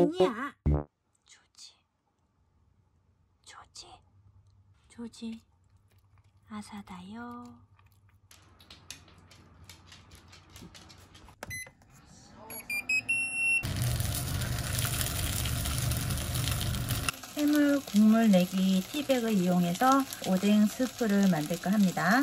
아니야. 조지 아사다요. 해물 국물 내기 티백을 이용해서 오뎅 스프를 만들까 합니다.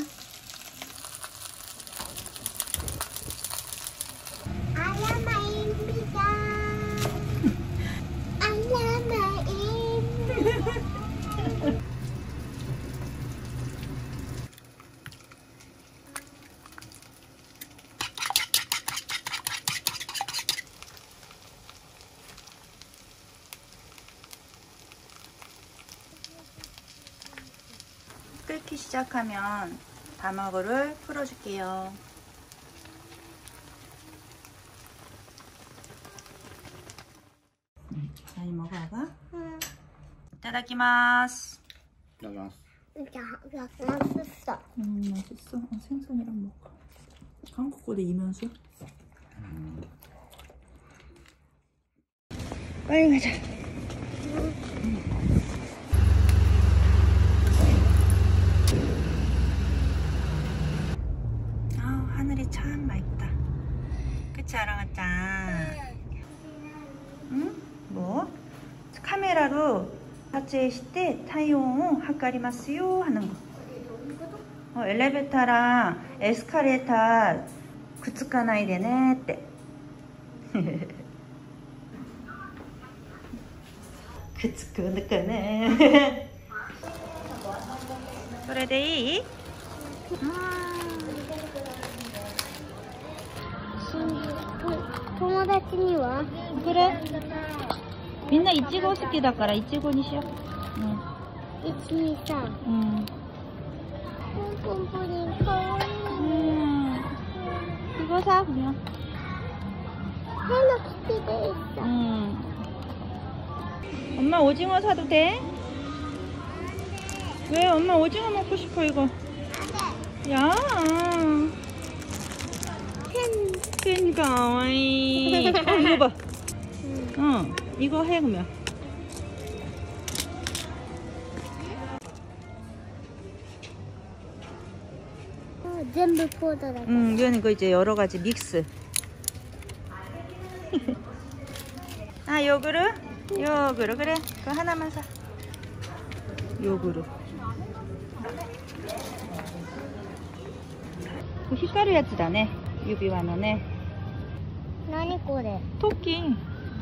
끓기 시작하면 다마고를 풀어줄게요. 많이 먹어, 아가? 응. 이따다키마스. 맛있어. 맛있어. 생선이랑 먹어. 한국 거대 이면수. 빨리 가자. 하늘이 참 맑다. 그치, 아랑아짱? 응? 뭐? 카메라로撮影して 타이용 하카리마스요 하는 거. 엘리베이터랑 에스카레이터 くっつかないでねって。くっつくんだかね。それでいい？ 友達にはこれみんないちご好きだからいちごにしよう。 123ポンポンプリンかわいい。 이거 사 그냥. 헬로키티도 있어. 엄마 오징어 사도 돼? 왜? 엄마 오징어 먹고 싶어 이거. 야. 펜 가와이. 이거 봐. 이거 해 그러면. 전부 포도다. 이거는 거 이제 여러 가지 믹스. 아, 요구르 그래. 그거 하나만 사. 요구르. 그 히카루 야츠다네. 유비와노네. 何これ? 토끼.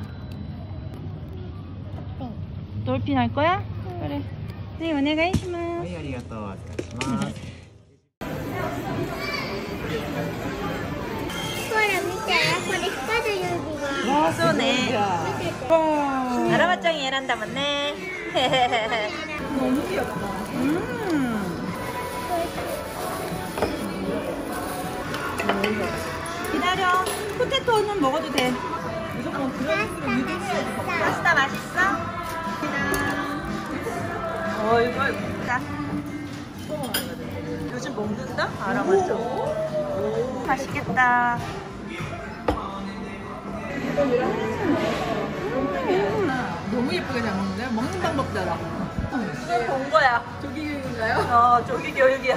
돌핀 할 거야? 그래. 네, 오네가이시마스. 네, 아리가또. 고생하셨습니다. ほら見て、これ光る指が。 와, 쏘네. 아라마짱이選んだもんね. 너무 귀엽다. 기다려. 포테토는 먹어도 돼. 무조건 파스타 맛있어? 이거 자. 요즘 먹는다? 아라마짱. 맛있겠다. 너무 예쁘게 잘 먹는데? 먹는 방법도 알아. 그걸 본 거야. 조기 교육인가요? 조기 교육이야.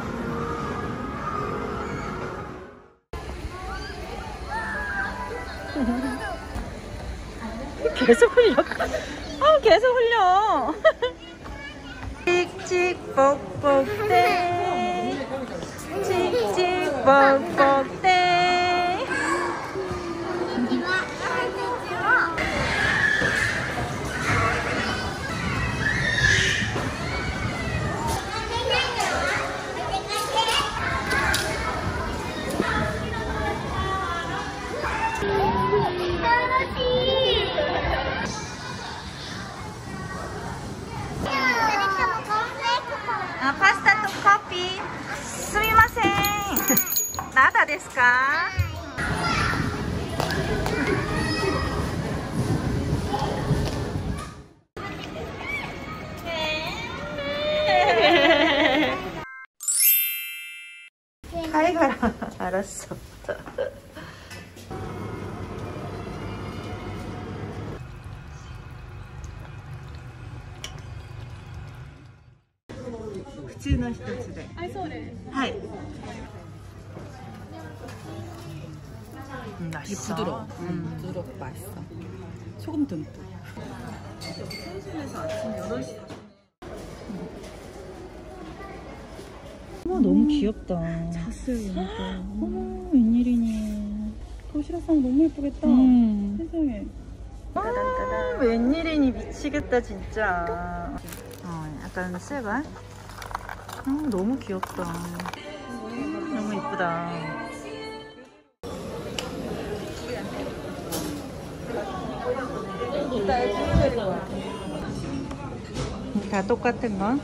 계속 흘려. 계속 흘려. 찍찍 뻑뻑대. 찍찍 뻑뻑대. 파스타 또 커피. 스미마셍. 나다ですか? 가위 가라. 알았어. 通の一つで。 あ、そうね。 はい。맛있어. 부드러워. 부드럽고 맛있어. 소금 듬뿍. 편의점에서 아침 8시. 어머 너무 귀엽다. 잤어요, 그러니까. 어머 웬일이니. 도시락상 너무 예쁘겠다. 세상에. 아, 웬일이니 미치겠다 진짜. 약간 색깔. 너무 귀엽다. 너무 이쁘다. 다 똑같은 거?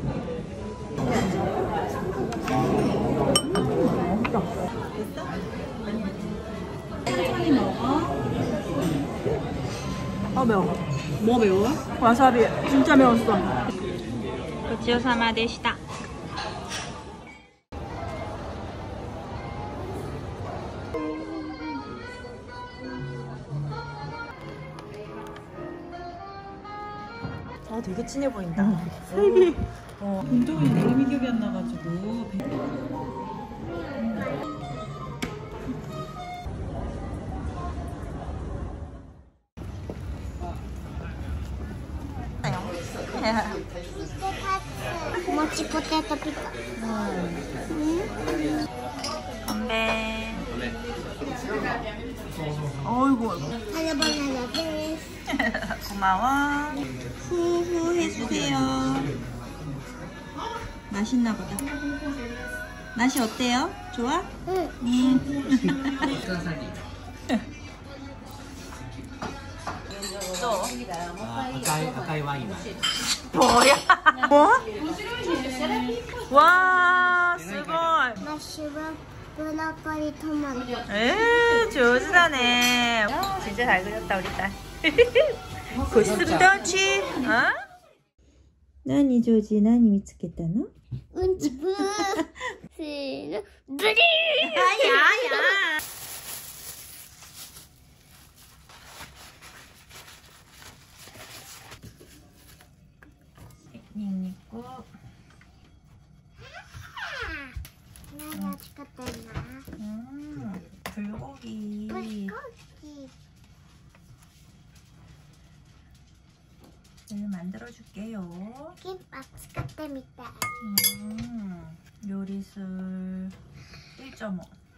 아, 매워. 뭐 매워? 와사비. 진짜 매웠어. ごちそうさまでした。 되게 진해 보인다. 살기. 운동이 이름이 기억이 안 나가지고. 모치 포테토 피자. 건배. 어이구. 하나 바나나 데스. 고마워. 후후 해주세요. 맛있나 보다. 맛이 어때요? 좋아? 응. 또? 赤いワイン。 뭐야? 뭐? 와, すごい. マッシュはブロッコリートマト. 조즈다네. 진짜 잘 그렸다 우리 딸. 고스톱치. 어? 何ジョージ何見つけたの? うんちぷー。せーの。ブリー。 야야. 닝닝고. 何が使ったんだ? 불고기. 불고기. 만들어 줄게요. 김밥 使ってみたい. 요리술 1.5.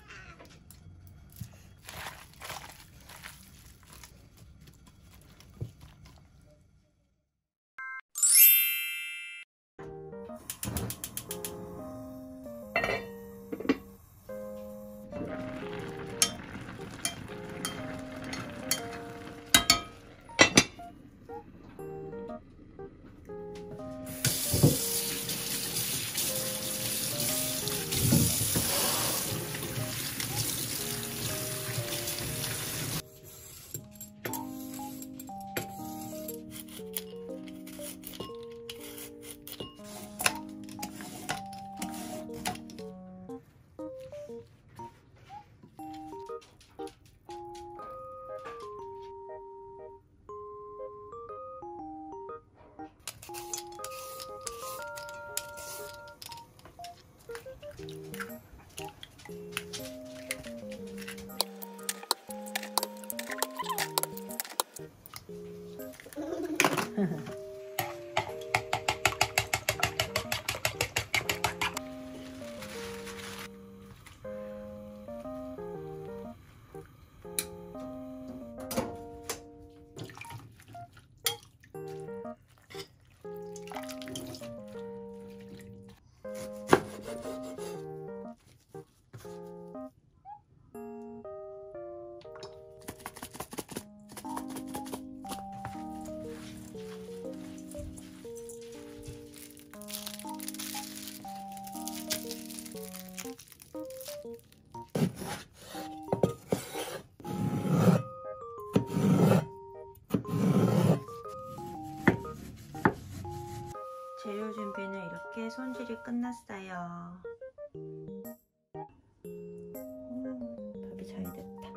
재료 준비는 이렇게 손질이 끝났어요. 밥이 잘 됐다.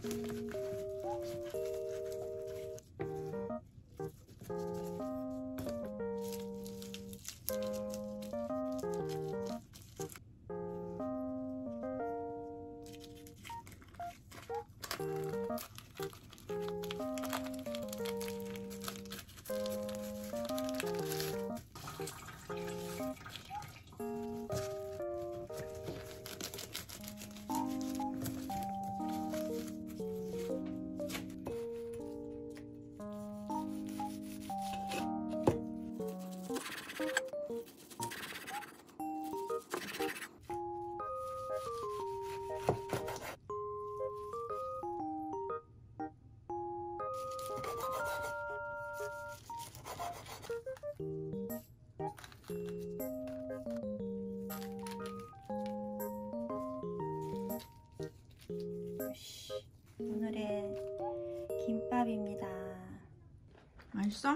오늘의 김밥입니다. 맛있어?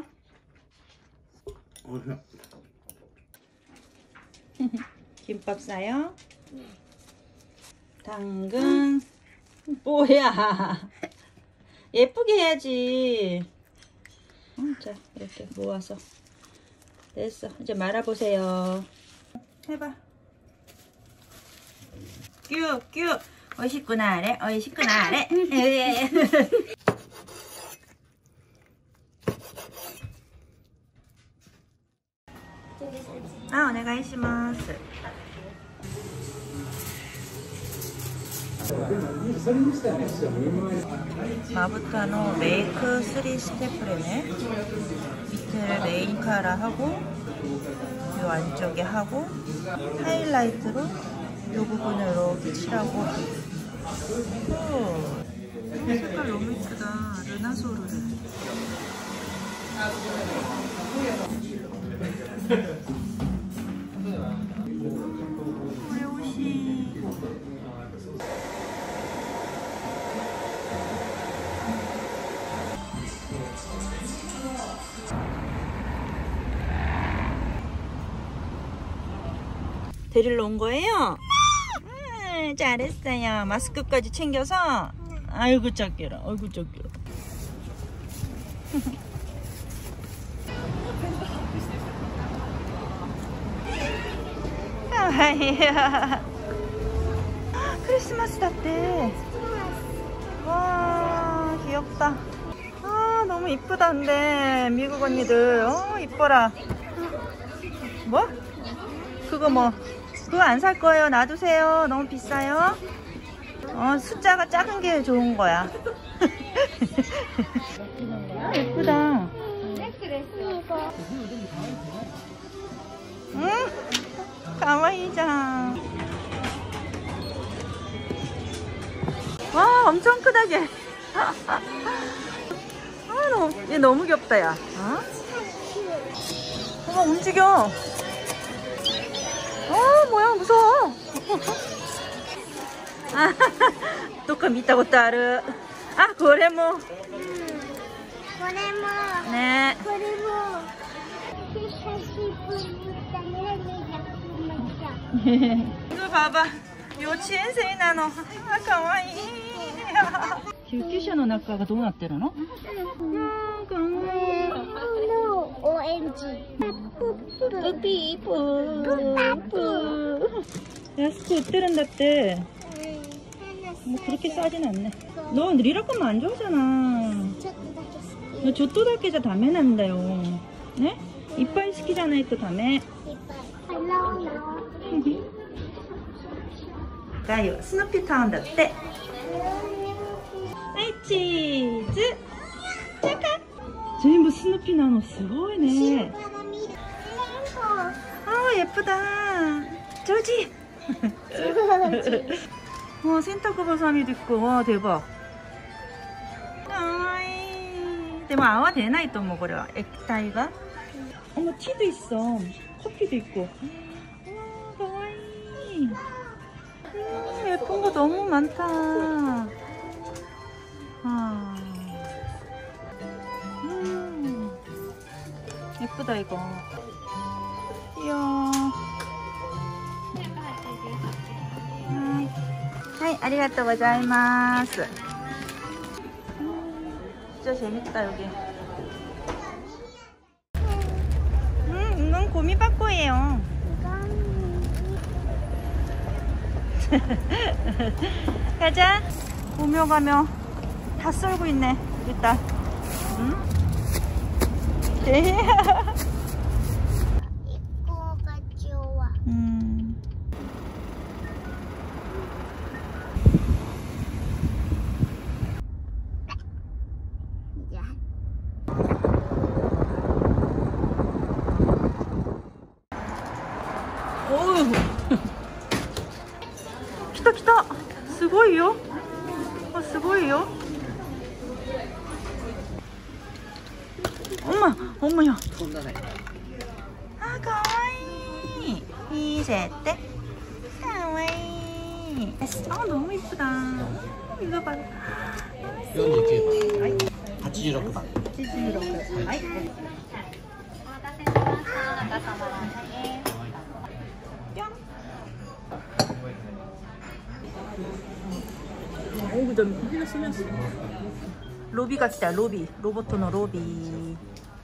김밥 싸요? 당근. 뭐야? 예쁘게 해야지. 자, 이렇게 모아서. 됐어. 이제 말아보세요. 해봐. 뀨뀨. 어이시구나래. 어이시구나래. 아, 오네가이시마스. 마부타노 메이크 3 스테프레네. 밑에 메인 카라 하고 요 안쪽에 하고 하이라이트로 요 부분을 이렇게 칠하고. 오, 색깔 너무 이쁘다. 르나소르르. 오레오시. 데리러 온 거예요? 잘했어요. 마스크까지 챙겨서. 아이고 작게라. 아이고 작게라. 가와이야. 크리스마스 닷대. 와, 귀엽다. 아, 너무 이쁘다. 근데 미국 언니들 이뻐라. 뭐? 그거 뭐, 그거 안 살 거예요. 놔두세요. 너무 비싸요. 숫자가 작은 게 좋은 거야. 예쁘다. 응? 가와이장. 와, 엄청 크다, 걔. 얘 너무 귀엽다, 야. 움직여. 뭐야, 무서워.どっか見たことある。あ、これも。 これも。 ね。 これも。久しぶりだね。 이거 봐봐. 요치엔생이 나노. 아, 가와이. 救急車の中がどうなってるの？かわいい。 のオレンジ。 ピープー。安く売ってるんだって。뭐 그렇게 싸진 않네. 너 리라콘 안 좋아하잖아. 너ちょっとだけじゃダメなんだよ. 네? 이빨 시키잖아요, 또 다음에. 나요, 스누피 타운 だって.はい、チーズ. 잠깐. 전부 스누피 나노. すごいね. 아, 예쁘다. 조지. 와,洗濯バサミ도 있고. 와, 대박. 가와이. でも泡出ないと思うこれは液体が. 어머, 티도 있어. 커피도 있고. 와, 가와이. 예쁜 거 너무 많다. 아. 예쁘다 이거. 이야. はい、ありがとうございます。 진짜 재밌다 여기. 이건 고미바꼬예요. 가자. 오며 가며 다 썰고 있네 일단. 응? 이거가 좋아. 이제 어우. 기다 기다. すごいよ.すごいよ. 엄마, 엄마야. 아, 가와이. 이제때. 가와이. 아, 너무 이쁘다. 이거 봐. 49番86番 86. 아이. 오, 그다음 흘렸어. 로비 같다. 로비. 로봇의 로비.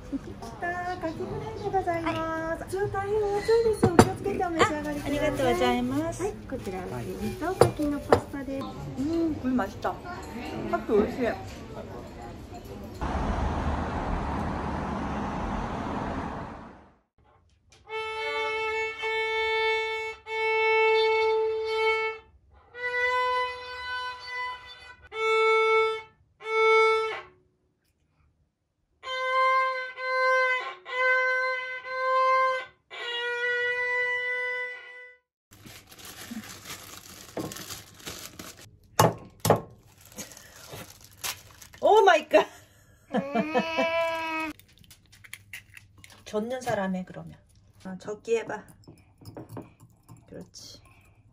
아리가또うございます. こちらは水と柿のパスタです。 물 맛있다. 학교 올게. 오 마이 갓. 젓는 사람에 그러면. 적기 해봐. 그렇지.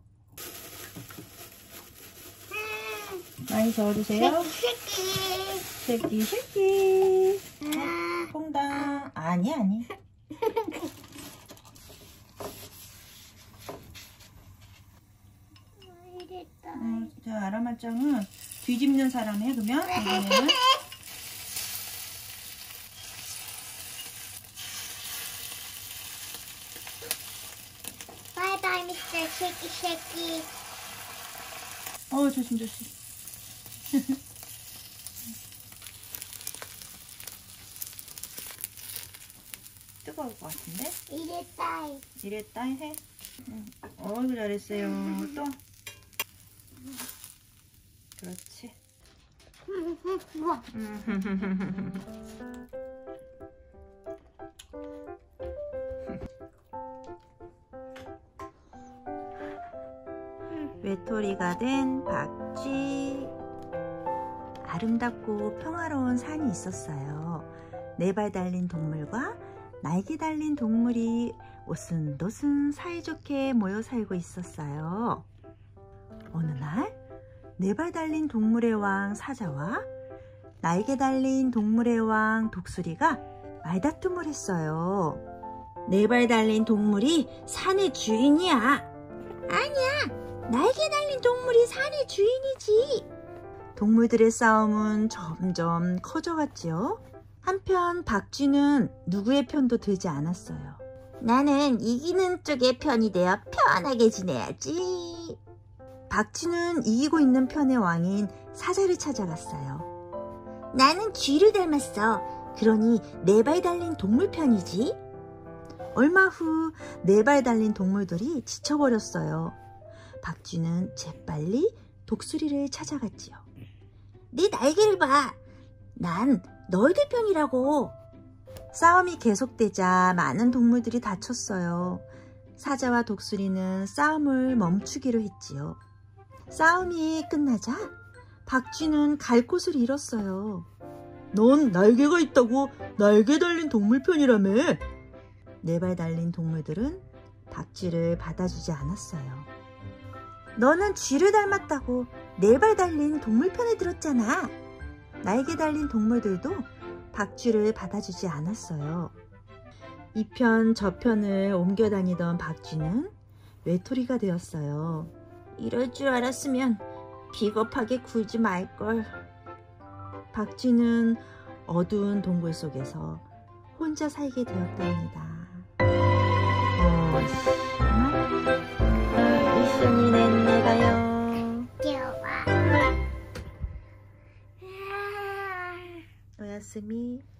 많이 저으세요. 새끼 새끼. 퐁당. 아니 아니. 자, 아라마짱은 뒤집는 사람 해. 그러면 이번에는 바이바이 미스터 쉐키 쉐키. 조심 조심. 뜨거울 것 같은데? 이랬다. 이랬다 해. 어이구 잘했어요. 또. 그렇지. 우와. 외톨이가 된 박쥐. 아름답고 평화로운 산이 있었어요. 네 발 달린 동물과 날개 달린 동물이 오순도순 사이좋게 모여 살고 있었어요. 어느 날 네 발 달린 동물의 왕 사자와 날개 달린 동물의 왕 독수리가 말다툼을 했어요. 네 발 달린 동물이 산의 주인이야. 아니야, 날개 달린 동물이 산의 주인이지. 동물들의 싸움은 점점 커져갔지요. 한편 박쥐는 누구의 편도 들지 않았어요. 나는 이기는 쪽의 편이 되어 편하게 지내야지. 박쥐는 이기고 있는 편의 왕인 사자를 찾아갔어요. 나는 쥐를 닮았어. 그러니 네 발 달린 동물 편이지. 얼마 후 네 발 달린 동물들이 지쳐버렸어요. 박쥐는 재빨리 독수리를 찾아갔지요. 네 날개를 봐. 난 너희들 편이라고. 싸움이 계속되자 많은 동물들이 다쳤어요. 사자와 독수리는 싸움을 멈추기로 했지요. 싸움이 끝나자 박쥐는 갈 곳을 잃었어요. 넌 날개가 있다고 날개 달린 동물 편이라며. 네 발 달린 동물들은 박쥐를 받아주지 않았어요. 너는 쥐를 닮았다고 네 발 달린 동물 편에 들었잖아. 날개 달린 동물들도 박쥐를 받아주지 않았어요. 이 편 저 편을 옮겨 다니던 박쥐는 외톨이가 되었어요. 이럴 줄 알았으면 비겁하게 굴지 말걸. 박쥐는 어두운 동굴 속에서 혼자 살게 되었답니다.一緒にねんねだよ。 今日はおやすみ。